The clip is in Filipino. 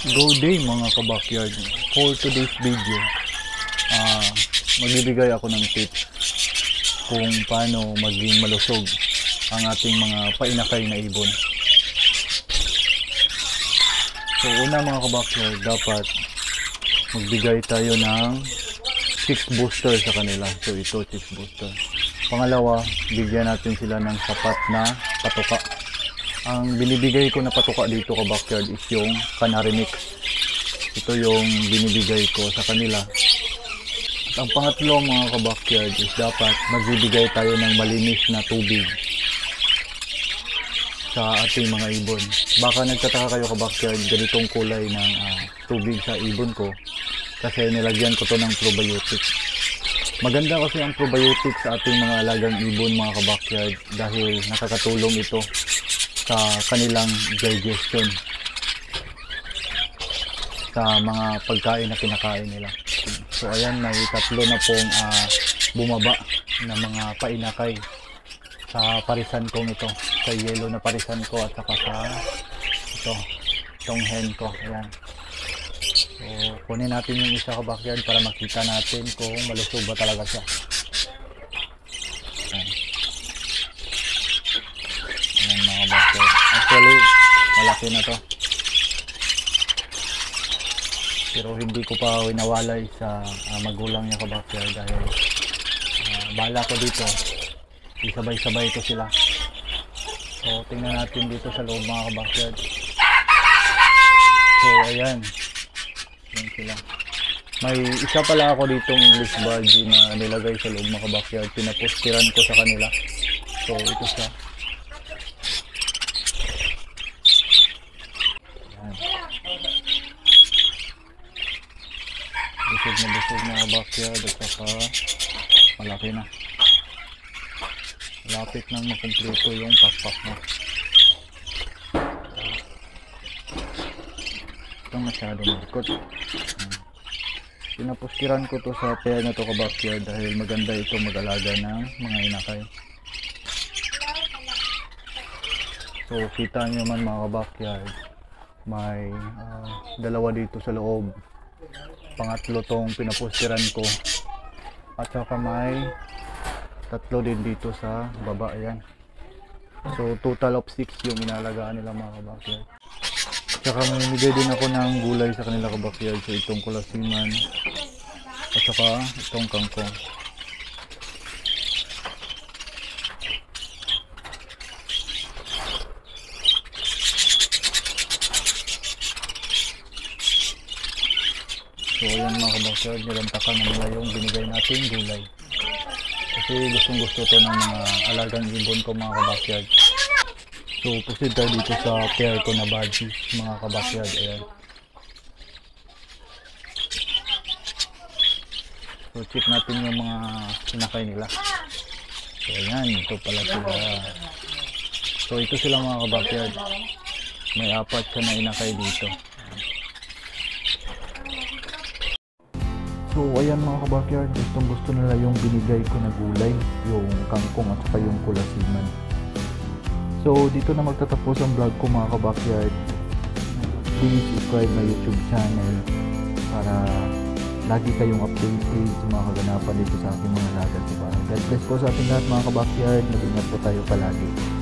Go day mga ka-backyard. For today's video, magbibigay ako ng tips kung paano maging malusog ang ating mga painakay na ibon. So una mga ka-backyard, dapat magbigay tayo ng chicks booster sa kanila. So ito, chicks booster. Pangalawa, bigyan natin sila ng sapat na patuka. Ang binibigay ko na patuka dito ka-backyard is yung Canary Mix. Ito yung binibigay ko sa kanila. At ang pangatlo mga ka-backyard is dapat magbibigay tayo ng malinis na tubig sa ating mga ibon. Baka nagtataka kayo ka-backyard, ganitong kulay ng tubig sa ibon ko kasi nilagyan ko to ng probiotics. Maganda kasi ang probiotics sa ating mga alagang ibon mga ka-backyard dahil nakakatulong ito sa kanilang digestion sa mga pagkain na kinakain nila. So ayan, may tatlo na pong bumaba na mga painakay sa parisan kong ito, sa yellow na parisan ko at saka sa itong hen ko. Ayan. So kunin natin yung isa ka-backyard para makita natin kung malusog ba talaga siya. Ayan mga backyard. Actually, malaki na to. Pero hindi ko pa winawalay sa magulang niya ka-backyard dahil bala ko dito. Isabay-sabay ito sila. So, tingnan natin dito sa loob mga ka-backyard. So, ayan. Ayan sila. May isa pala ako ditong English Budgie na nilagay sa loob mga ka-backyard. Pinapostiran ko sa kanila. So, ito siya. Busog na backyard at saka malaki na. Malapit nang makumpleto yung pakpak na. Ito masyado marikot. Pinapustiran ko to sa pair na to ka-backyard dahil maganda ito mag-alaga ng mga inakay. So kita nyo man mga ka-backyard, may dalawa dito sa loob. Pangatlo tong pinapostiran ko at saka may tatlo din dito sa baba. Ayan. So total of 6 yung inalagaan nila mga ka-backyard. Tsaka mamimigay din ako ng gulay sa kanila ka-backyard. So itong kulasiman at saka itong kangkong. So ayan mga ka-backyard, nilantakan na nila yung binigay natin gulay. Kasi gustong gusto to ng mga alagang ibon ko mga ka-backyard. So proceed tayo dito sa pair ko na budgie mga ka-backyard. Ayan. So check natin yung mga sinakay nila. So ayan, ito pala sila. So ito sila mga ka-backyard. May 4 siya na inakay dito. So ayan mga ka-backyard, gustong gusto nila yung binigay ko na gulay, yung kangkong at saka yung kulasiman. So dito na magtatapos ang vlog ko mga ka-backyard. Please subscribe my YouTube channel para lagi kayong updated sa mga kaganapan dito sa aking mga alaga sa bahay. God bless po sa ating lahat mga ka-backyard, mag-ingat po tayo palagi.